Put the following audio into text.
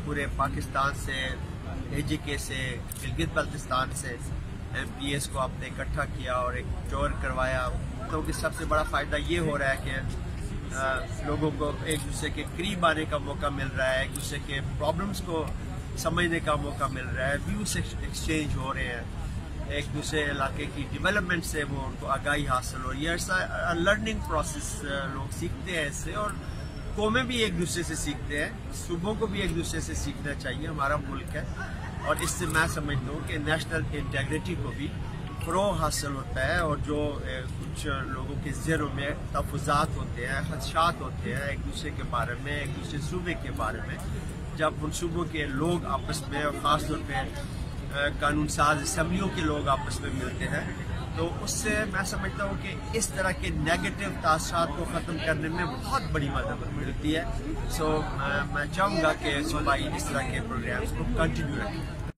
पूरे पाकिस्तान से, AJK से, गिलगित बल्तिस्तान से MPs को आपने इकट्ठा किया और एक टूर करवाया। तो कि सबसे बड़ा फ़ायदा ये हो रहा है कि लोगों को एक दूसरे के करीब आने का मौका मिल रहा है, एक दूसरे के प्रॉब्लम्स को समझने का मौका मिल रहा है, व्यूज एक्सचेंज हो रहे हैं, एक दूसरे इलाके की डेवलपमेंट से वो उनको आगाही हासिल हो रही है। ऐसा लर्निंग प्रोसेस लोग सीखते हैं इससे, और कौमें भी एक दूसरे से सीखते हैं, सूबों को भी एक दूसरे से सीखना चाहिए। हमारा मुल्क है और इससे मैं समझता हूँ कि नेशनल इंटेग्रिटी को भी फ़रोग़ हासिल होता है, और जो कुछ लोगों के ज़हनों में तहफ़्फ़ुज़ात होते हैं, ख़दशात होते हैं एक दूसरे के बारे में, एक दूसरे सूबे के बारे में, जब उन सूबों के लोग आपस में और ख़ास तौर पर कानून साज असम्बलियों के लोग आपस में मिलते हैं, तो उससे मैं समझता हूँ कि इस तरह के नेगेटिव तासरात को ख़त्म करने में बहुत बड़ी मदद मिलती है। सो मैं चाहूँगा कि सूबाई इस तरह के प्रोग्राम्स को कंटिन्यू रखें।